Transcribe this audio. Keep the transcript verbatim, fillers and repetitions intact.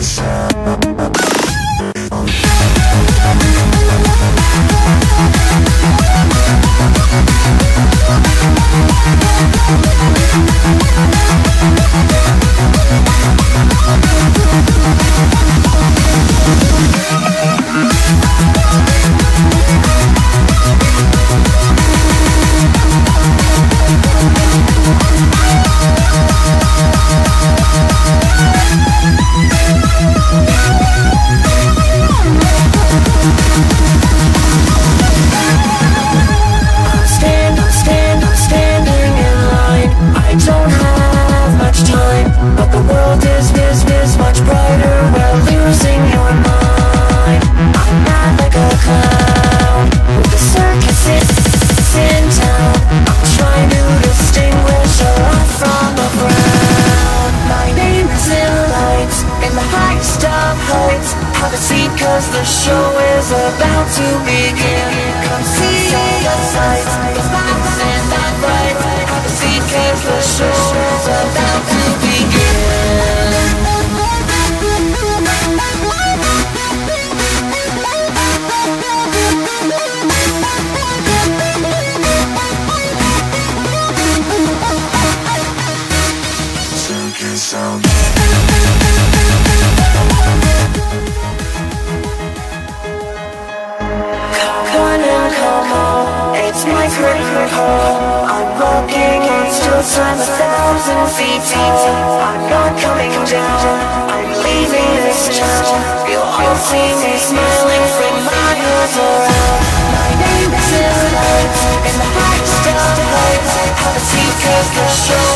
Cause the show is about to begin. Come see the sights, the lights and the bright. Have a seat cause the show is about to begin. Circus sound. It's my curtain call. I'm walking on still time a thousand feet tall. I'm not coming down, I'm leaving this town. You'll all see me smiling from miles around. My name is in lights, in the highest of heights. Have a seat cause the show